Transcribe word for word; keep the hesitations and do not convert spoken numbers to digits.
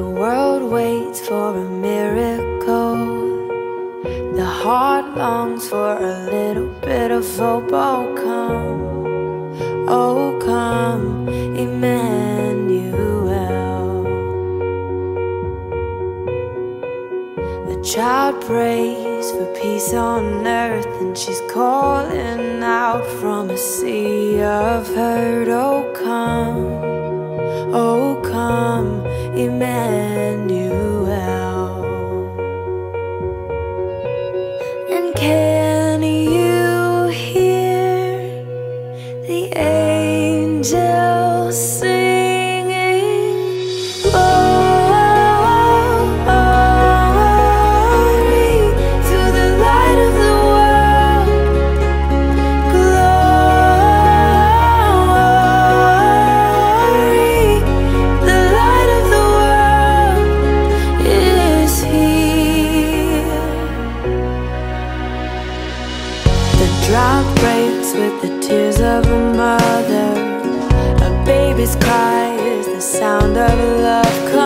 The world waits for a miracle. The heart longs for a little bit of hope. Oh come, oh come, Emmanuel. A child prays for peace on earth, and she's calling out from a sea of hurt. Oh come, oh come, Emmanuel. And can you hear the angels singing? Glory to the light of the world. Glory, the light of the world is here. The drought breaks with the tears of a mother. A baby's cry is the sound of love.